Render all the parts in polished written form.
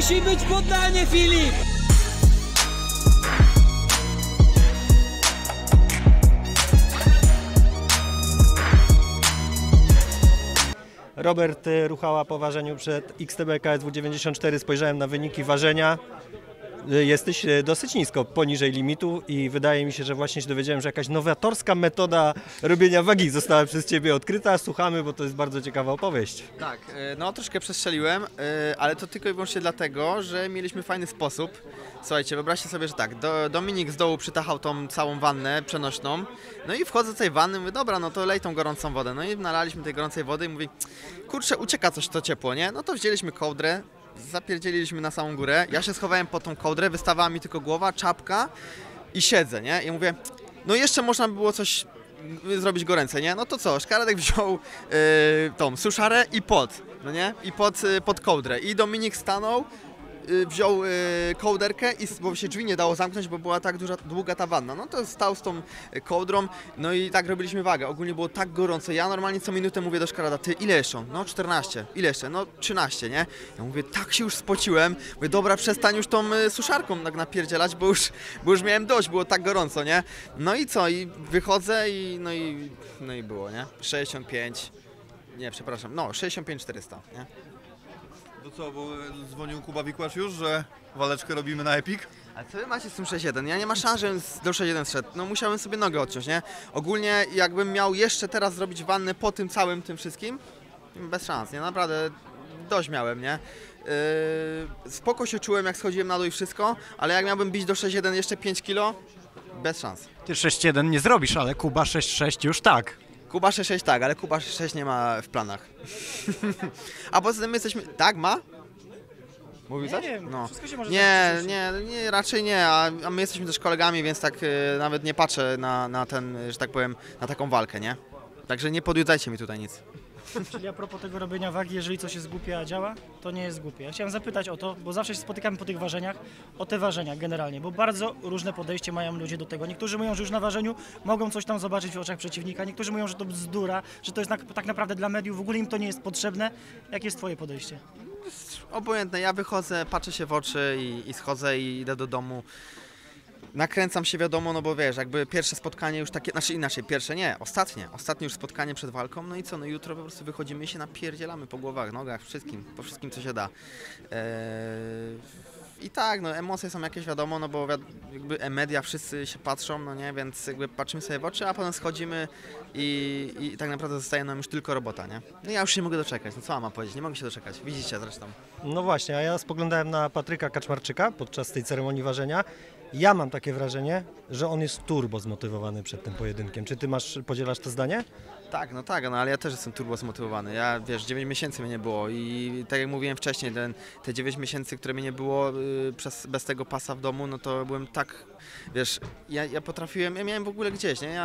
Musi być poddanie, Filip! Robert Ruchała po ważeniu przed XTB KSW 94. Spojrzałem na wyniki ważenia. Jesteś dosyć nisko, poniżej limitu i wydaje mi się, że właśnie się dowiedziałem, że jakaś nowatorska metoda robienia wagi została przez Ciebie odkryta. Słuchamy, bo to jest bardzo ciekawa opowieść. Tak, no troszkę przestrzeliłem, ale to tylko i wyłącznie dlatego, że mieliśmy fajny sposób. Słuchajcie, wyobraźcie sobie, że tak, Dominik z dołu przytachał tą całą wannę przenośną, no i wchodzę do tej wanny, mówię, dobra, no to lej tą gorącą wodę. No i nalaliśmy tej gorącej wody i mówi, kurczę, ucieka coś to ciepło, nie? No to wzięliśmy kołdrę, zapierdzieliliśmy na samą górę, ja się schowałem pod tą kołdrę, wystawała mi tylko głowa, czapka i siedzę, nie? I mówię, no jeszcze można by było coś zrobić goręce, nie? No to co, Szkaradek wziął tą suszarę i pot, no nie? I pod kołdrę. I Dominik stanął, wziął kołderkę, bo się drzwi nie dało zamknąć, bo była tak długa ta wanna. No to stał z tą kołdrą, no i tak robiliśmy wagę. Ogólnie było tak gorąco. Ja normalnie co minutę mówię do Szkarada, ty ile jeszcze? No 14. Ile jeszcze? No 13, nie? Ja mówię, tak się już spociłem. Mówię, dobra, przestań już tą suszarką tak napierdzielać, bo już miałem dość, było tak gorąco, nie? No i co? I wychodzę i no i było, nie? 65, nie, przepraszam, no 65 400, nie? To co, bo dzwonił Kuba Wikłacz już, że waleczkę robimy na Epic? A co wy macie z tym 6.1? Ja nie ma szans, żebym do 6.1 szedł. No musiałem sobie nogę odciąć, nie? Ogólnie jakbym miał jeszcze teraz zrobić wannę po tym całym tym wszystkim, bez szans, nie? Naprawdę dość miałem, nie? Spoko się czułem, jak schodziłem na dół i wszystko, ale jak miałbym bić do 6.1 jeszcze 5 kg, bez szans. Ty 6-1 nie zrobisz, ale Kuba 6-6 już tak. Kuba 6.6 tak, ale Kuba 6.6 nie ma w planach. A poza tym my jesteśmy... Tak, ma? Mówił coś? Nie, no. Wszystko się może Nie, raczej nie, a my jesteśmy też kolegami, więc tak nawet nie patrzę na ten, że tak powiem, na taką walkę, nie? Także nie podjudzajcie mi tutaj nic. Czyli a propos tego robienia wagi, jeżeli coś jest głupie, a działa, to nie jest głupie. Ja chciałem zapytać o to, bo zawsze się spotykamy po tych ważeniach, o te ważenia generalnie, bo bardzo różne podejście mają ludzie do tego. Niektórzy mówią, że już na ważeniu mogą coś tam zobaczyć w oczach przeciwnika, niektórzy mówią, że to bzdura, że to jest tak naprawdę dla mediów, w ogóle im to nie jest potrzebne. Jakie jest Twoje podejście? Obojętne, ja wychodzę, patrzę się w oczy i schodzę i idę do domu. Nakręcam się, wiadomo, no bo wiesz, jakby pierwsze spotkanie już takie, znaczy inaczej, pierwsze nie, ostatnie już spotkanie przed walką, no i co, no jutro po prostu wychodzimy i się napierdzielamy po głowach, nogach, po wszystkim co się da. I tak, no emocje są jakieś, wiadomo, no bo jakby media wszyscy się patrzą, no nie, więc jakby patrzymy sobie w oczy, a potem schodzimy i tak naprawdę zostaje nam już tylko robota, nie? No ja już się nie mogę doczekać, no co mam powiedzieć, nie mogę się doczekać, widzicie zresztą. No właśnie, a ja spoglądałem na Patryka Kaczmarczyka podczas tej ceremonii ważenia. Ja mam takie wrażenie, że on jest turbo zmotywowany przed tym pojedynkiem. Czy ty podzielasz to zdanie? Tak, no ale ja też jestem turbo zmotywowany. Ja, wiesz, 9 miesięcy mnie nie było i tak jak mówiłem wcześniej, te 9 miesięcy, które mnie nie było bez tego pasa w domu, no to byłem tak, wiesz, ja potrafiłem, ja miałem w ogóle gdzieś, nie?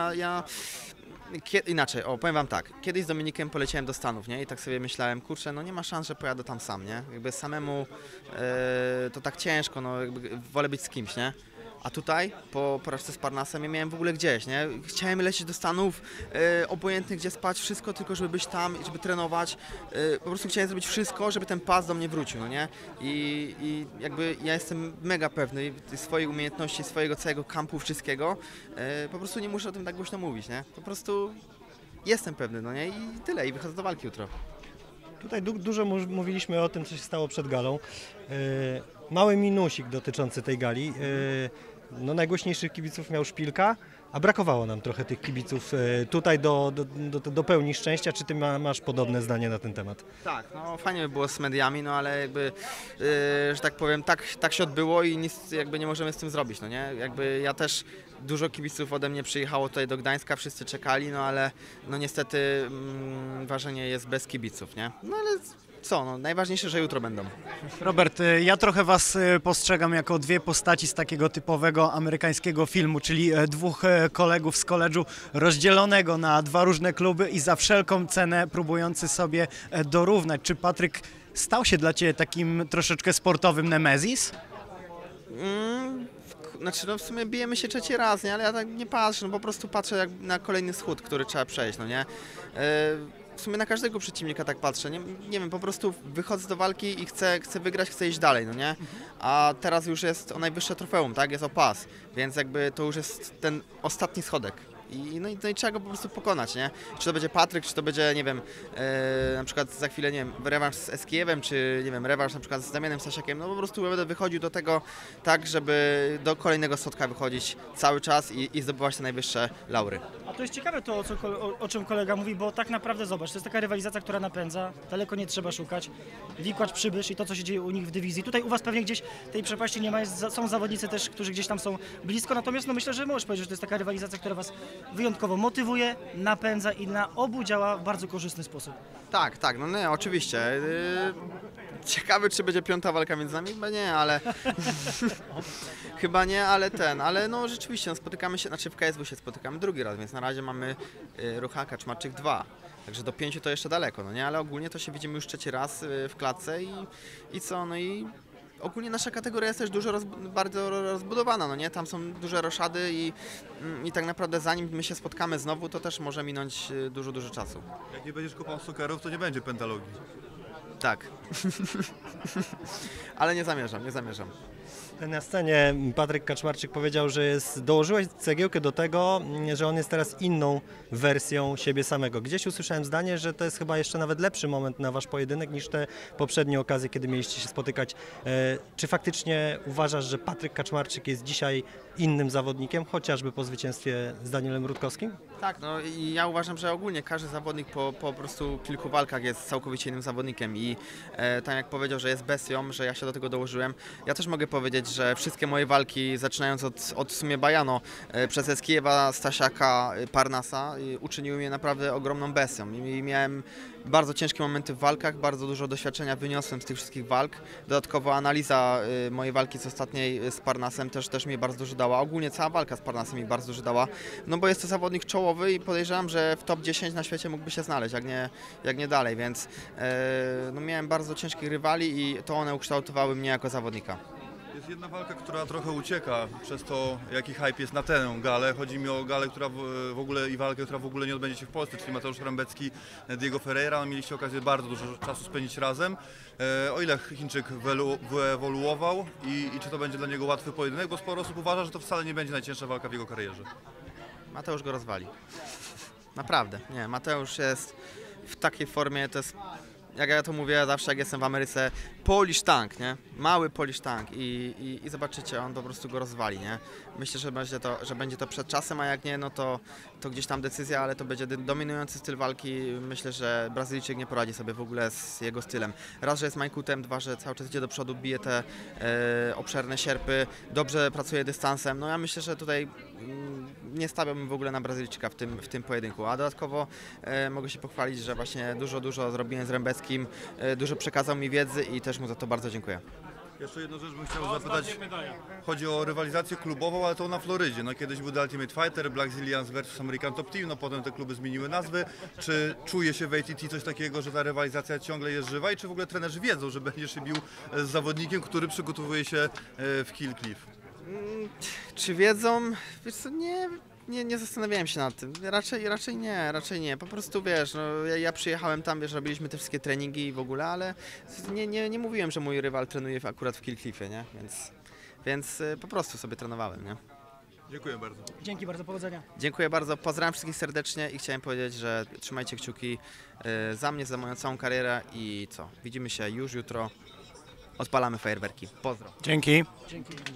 Inaczej, powiem wam tak, kiedyś z Dominikiem poleciałem do Stanów, nie? I tak sobie myślałem, kurczę, no nie ma szans, że pojadę tam sam, nie? Jakby samemu to tak ciężko, no jakby wolę być z kimś, nie? A tutaj, po porażce z Parnasem, ja miałem w ogóle gdzieś, nie? Chciałem lecieć do Stanów, obojętnie gdzie spać, wszystko tylko, żeby być tam, żeby trenować. Po prostu chciałem zrobić wszystko, żeby ten pas do mnie wrócił, no nie? I jakby ja jestem mega pewny swojej umiejętności, swojego całego kampu, wszystkiego. Po prostu nie muszę o tym tak głośno mówić, nie? Po prostu jestem pewny, no nie? I tyle, i wychodzę do walki jutro. Tutaj dużo mówiliśmy o tym, co się stało przed galą. Mały minusik dotyczący tej gali. No, najgłośniejszych kibiców miał Szpilka, a brakowało nam trochę tych kibiców tutaj do pełni szczęścia. Czy ty masz podobne zdanie na ten temat? Tak, no fajnie by było z mediami, no ale jakby, że tak powiem, tak się odbyło i nic jakby nie możemy z tym zrobić, no nie? Jakby ja też, dużo kibiców ode mnie przyjechało tutaj do Gdańska, wszyscy czekali, no ale no niestety ważenie jest bez kibiców, nie? No ale co, no najważniejsze, że jutro będą. Robert, ja trochę was postrzegam jako dwie postaci z takiego typowego amerykańskiego filmu, czyli dwóch kolegów z koledżu rozdzielonego na dwa różne kluby i za wszelką cenę próbujący sobie dorównać. Czy Patryk stał się dla ciebie takim troszeczkę sportowym Nemezis? Znaczy, no w sumie bijemy się trzeci raz, nie? Ale ja tak nie patrzę, no po prostu patrzę jak na kolejny schód, który trzeba przejść, no nie? w sumie na każdego przeciwnika tak patrzę, nie wiem, po prostu wychodzę do walki i chcę wygrać, chcę iść dalej, no nie? A teraz już jest o najwyższe trofeum, tak? Jest o pas, więc jakby to już jest ten ostatni schodek. No i trzeba go po prostu pokonać, nie? Czy to będzie Patryk, czy to będzie, nie wiem, na przykład za chwilę, nie wiem, rewanż z Eskijewem, czy, nie wiem, rewanż na przykład z Damianem Stasiakiem, no po prostu będę wychodził do tego tak, żeby do kolejnego schodka wychodzić cały czas i zdobywać te najwyższe laury. A to jest ciekawe to, o czym kolega mówi, bo tak naprawdę zobacz, to jest taka rywalizacja, która napędza, daleko nie trzeba szukać. Wikłacz, Przybysz i to, co się dzieje u nich w dywizji. Tutaj u was pewnie gdzieś tej przepaści nie ma, są zawodnicy też, którzy gdzieś tam są blisko, natomiast no myślę, że możesz powiedzieć, że to jest taka rywalizacja, która was wyjątkowo motywuje, napędza i na obu działa w bardzo korzystny sposób. Tak, no nie, oczywiście. Ciekawy, czy będzie 5. walka między nami? Chyba nie, ale... Chyba nie, ale no rzeczywiście, no, spotykamy się, znaczy w KSW się spotykamy drugi raz, więc na razie mamy Rucha, Kaczmarczyk 2. Także do 5 to jeszcze daleko, no nie, ale ogólnie to się widzimy już 3. raz w klatce i co, no i... Ogólnie nasza kategoria jest też bardzo rozbudowana, no nie? Tam są duże roszady i tak naprawdę zanim my się spotkamy znowu, to też może minąć dużo czasu. Jak nie będziesz kopał sukerów, to nie będzie pentalogii. Tak. Ale nie zamierzam. Na scenie Patryk Kaczmarczyk powiedział, że dołożyłeś cegiełkę do tego, że on jest teraz inną wersją siebie samego. Gdzieś usłyszałem zdanie, że to jest chyba jeszcze nawet lepszy moment na wasz pojedynek niż te poprzednie okazje, kiedy mieliście się spotykać. Czy faktycznie uważasz, że Patryk Kaczmarczyk jest dzisiaj innym zawodnikiem, chociażby po zwycięstwie z Danielem Rutkowskim? Tak, no i ja uważam, że ogólnie każdy zawodnik po prostu kilku walkach jest całkowicie innym zawodnikiem i tak jak powiedział, że jest bestią, że ja się do tego dołożyłem, ja też mogę powiedzieć, że wszystkie moje walki, zaczynając od w sumie Bajano, przez Eskijewa, Stasiaka, Parnasa, uczyniły mnie naprawdę ogromną bestią i miałem bardzo ciężkie momenty w walkach, bardzo dużo doświadczenia wyniosłem z tych wszystkich walk. Dodatkowo analiza mojej walki z ostatniej z Parnasem też mi bardzo dużo dała. Ogólnie cała walka z Parnasem mi bardzo dużo dała, no bo jest to zawodnik czołowy i podejrzewam, że w top 10 na świecie mógłby się znaleźć, jak nie dalej, więc no miałem bardzo ciężkich rywali i to one ukształtowały mnie jako zawodnika. Jest jedna walka, która trochę ucieka przez to, jaki hype jest na tę galę. Chodzi mi o galę, która w ogóle i walkę, która w ogóle nie odbędzie się w Polsce, czyli Mateusz Rembecki, Diego Ferreira. No, mieliście okazję bardzo dużo czasu spędzić razem. O ile Chińczyk wyewoluował i czy to będzie dla niego łatwy pojedynek, bo sporo osób uważa, że to wcale nie będzie najcięższa walka w jego karierze. Mateusz go rozwali. Naprawdę, nie, Mateusz jest w takiej formie, to jest... Jak ja to mówię zawsze, jak jestem w Ameryce, Polish tank, nie? Mały Polish tank i zobaczycie, on po prostu go rozwali, nie? Myślę, że będzie to przed czasem, a jak nie, no to gdzieś tam decyzja, ale to będzie dominujący styl walki. Myślę, że Brazylijczyk nie poradzi sobie w ogóle z jego stylem. Raz, że jest majkutem, dwa, że cały czas idzie do przodu, bije te obszerne sierpy, dobrze pracuje dystansem. No ja myślę, że tutaj nie stawiałbym w ogóle na Brazylijczyka w tym pojedynku, a dodatkowo mogę się pochwalić, że właśnie dużo zrobiłem z Rembeckim, dużo przekazał mi wiedzy i też mu za to bardzo dziękuję. Jeszcze jedną rzecz bym chciał zapytać. Chodzi o rywalizację klubową, ale to na Florydzie. No, kiedyś był The Ultimate Fighter, Black Zillions vs American Top Team, no potem te kluby zmieniły nazwy. Czy czuje się w ATT coś takiego, że ta rywalizacja ciągle jest żywa i czy w ogóle trenerzy wiedzą, że będziesz się bił z zawodnikiem, który przygotowuje się w Kill Cliff? Czy wiedzą? Wiesz co, nie zastanawiałem się nad tym. Raczej nie. Po prostu wiesz, no, ja przyjechałem tam, wiesz, robiliśmy te wszystkie treningi i w ogóle, ale nie mówiłem, że mój rywal trenuje akurat w Kill Cliffie, nie? Więc po prostu sobie trenowałem, nie? Dziękuję bardzo. Dzięki bardzo, powodzenia. Dziękuję bardzo, pozdrawiam wszystkich serdecznie i chciałem powiedzieć, że trzymajcie kciuki za mnie, za moją całą karierę i co? Widzimy się już jutro. Odpalamy fajerwerki. Pozdro. Dzięki. Dzięki.